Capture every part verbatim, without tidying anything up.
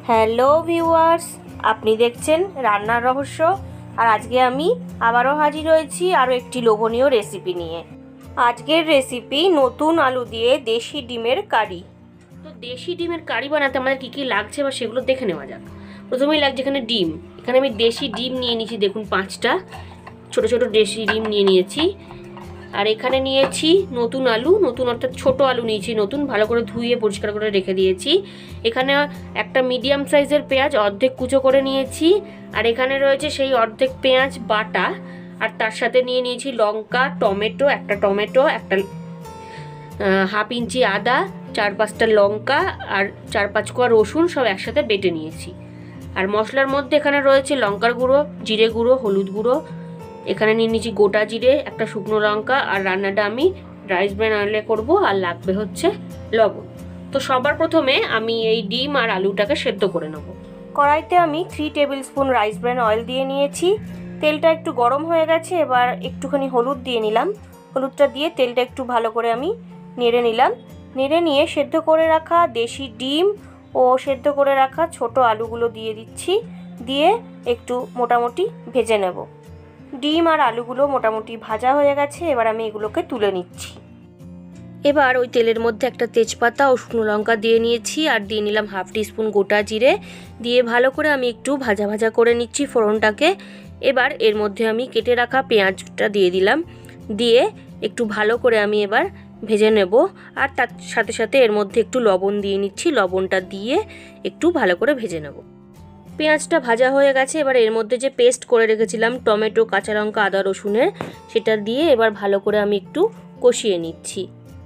Hello viewers, আপনি দেখছেন রান্নার রহস্য। আর আজকে আমি আবারও হাজির হয়েছি আরও একটি লোভনীয় রেসিপি নিয়ে। আজকের রেসিপি নতুন আলু দিয়ে দেশি ডিমের কারি। তো দেশি ডিমের কারি বানাতে আমাদের কী কী লাগছে বা সেগুলো দেখে নেওয়া যাক। প্রথমেই লাগছে এখানে ডিম। এখানে আমি দেশি ডিম নিয়ে নিয়েছি, দেখুন পাঁচটা ছোট ছোট দেশি ডিম নিয়ে নিয়েছি। আর এখানে নিয়েছি নতুন আলু, নতুন অর্থাৎ ছোট আলু নিয়েছি নতুন, ভালো করে ধুয়ে পরিষ্কার করে রেখে দিয়েছি। এখানে একটা মিডিয়াম সাইজের পেঁয়াজ অর্ধেক কুচো করে নিয়েছি। আর এখানে রয়েছে সেই অর্ধেক পেঁয়াজ বাটা। আর তার সাথে নিয়ে নিয়েছি লঙ্কা, টমেটো, একটা টমেটো, একটা হাফ ইঞ্চি আদা, চার পাঁচটা লঙ্কা আর চার পাঁচ কোয়া রসুন সব একসাথে বেটে নিয়েছি। আর মশলার মধ্যে এখানে রয়েছে লঙ্কার গুঁড়ো, জিরে গুঁড়ো, হলুদ গুঁড়ো, এখানে নিয়ে নিয়েছি গোটা জিরে, একটা শুকনো লঙ্কা। আর রান্নাটা আমি রাইস ব্র্যান অয়েলে করবো। আর লাগবে হচ্ছে লবণ। তো সবার প্রথমে আমি এই ডিম আর আলুটাকে সেদ্ধ করে নেব। কড়াইতে আমি three tablespoon rice bran oil দিয়ে নিয়েছি। তেলটা একটু গরম হয়ে গেছে, এবার একটুখানি হলুদ দিয়ে নিলাম। হলুদটা দিয়ে তেলটা একটু ভালো করে আমি নেড়ে নিলাম। নেড়ে নিয়ে সেদ্ধ করে রাখা দেশি ডিম ও সেদ্ধ করে রাখা ছোট আলুগুলো দিয়ে দিচ্ছি। দিয়ে একটু মোটামুটি ভেজে নেব। ডিম আর আলুগুলো মোটামুটি ভাজা হয়ে গেছে, এবার আমি এগুলোকে তুলে নিচ্ছি। এবার ওই তেলের মধ্যে একটা তেজপাতা ও শুকনো লঙ্কা দিয়ে নিয়েছি। আর দিয়ে নিলাম হাফ টিস্পুন গোটা জিরে। দিয়ে ভালো করে আমি একটু ভাজা ভাজা করে নিচ্ছি ফোড়নটাকে। এবার এর মধ্যে আমি কেটে রাখা পেঁয়াজটা দিয়ে দিলাম। দিয়ে একটু ভালো করে আমি এবার ভেজে নেব। আর তার সাথে সাথে এর মধ্যে একটু লবণ দিয়ে নিচ্ছি। লবণটা দিয়ে একটু ভালো করে ভেজে নেব। পেঁয়াজটা ভাজা হয়ে গেছে, এবার এর মধ্যে যে পেস্ট করে রেখেছিলাম টমেটো, কাঁচা লঙ্কা, আদা, রসুনের, সেটা দিয়ে এবার ভালো করে আমি একটু কষিয়ে নিচ্ছি।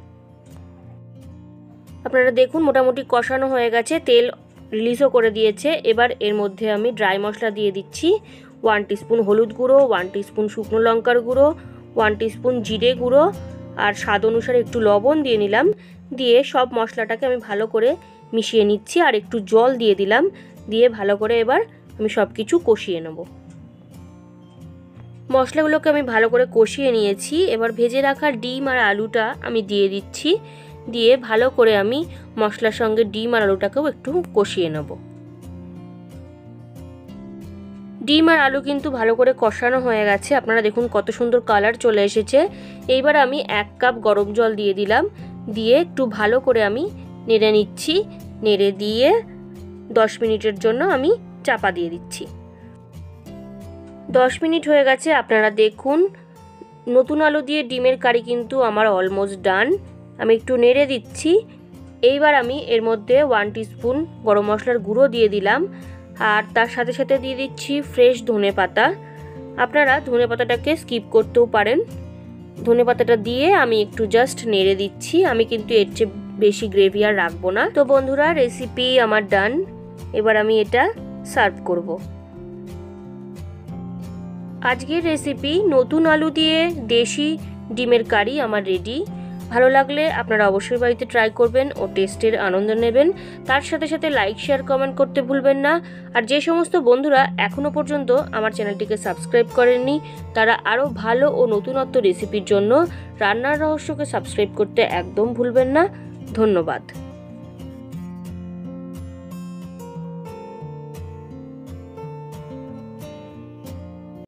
আপনারা দেখুন মোটামুটি কষানো হয়ে গেছে, তেল রিলিজও করে দিয়েছে। এবার এর মধ্যে আমি ড্রাই মশলা দিয়ে দিচ্ছি। ওয়ান টিস্পুন হলুদ গুঁড়ো, ওয়ান টিস্পুন শুকনো লঙ্কার গুঁড়ো, ওয়ান টিস্পুন জিরে গুঁড়ো আর স্বাদ অনুসারে একটু লবণ দিয়ে নিলাম। দিয়ে সব মশলাটাকে আমি ভালো করে মিশিয়ে নিচ্ছি। আর একটু জল দিয়ে দিলাম। দিয়ে ভালো করে এবার আমি সব কিছু কষিয়ে নেব। মশলাগুলোকে আমি ভালো করে কষিয়ে নিয়েছি। এবার ভেজে রাখা ডিম আর আলুটা আমি দিয়ে দিচ্ছি। দিয়ে ভালো করে আমি মশলার সঙ্গে ডিম আর আলুটাকেও একটু কষিয়ে নেব। ডিম আর আলু কিন্তু ভালো করে কষানো হয়ে গেছে, আপনারা দেখুন কত সুন্দর কালার চলে এসেছে। এইবার আমি এক কাপ গরম জল দিয়ে দিলাম। দিয়ে একটু ভালো করে আমি নেড়ে নিচ্ছি। নেড়ে দিয়ে দশ মিনিটের জন্য আমি চাপা দিয়ে দিচ্ছি। দশ মিনিট হয়ে গেছে, আপনারা দেখুন নতুন আলু দিয়ে ডিমের কারি কিন্তু আমার অলমোস্ট ডান। আমি একটু নেড়ে দিচ্ছি। এইবার আমি এর মধ্যে ওয়ান টিস্পুন গরম মশলার গুঁড়ো দিয়ে দিলাম। আর তার সাথে সাথে দিয়ে দিচ্ছি ফ্রেশ ধনে পাতা। আপনারা ধনে পাতাটাকে স্কিপ করতেও পারেন। ধনে পাতাটা দিয়ে আমি একটু জাস্ট নেড়ে দিচ্ছি। আমি কিন্তু এর চেয়ে বেশি গ্রেভি আর রাখবো না। তো বন্ধুরা, রেসিপি আমার ডান। এবার আমি এটা সার্ভ করব। আজকের রেসিপি নতুন আলু দিয়ে দেশি ডিমের কারি আমার রেডি। ভালো লাগলে আপনারা অবশ্যই বাড়িতে ট্রাই করবেন ও টেস্টের আনন্দ নেবেন। তার সাথে সাথে লাইক, শেয়ার, কমেন্ট করতে ভুলবেন না। আর যে সমস্ত বন্ধুরা এখনও পর্যন্ত আমার চ্যানেলটিকে সাবস্ক্রাইব করেননি, তারা আরও ভালো ও নতুনত্ব রেসিপির জন্য রান্নার রহস্যকে সাবস্ক্রাইব করতে একদম ভুলবেন না। ধন্যবাদ।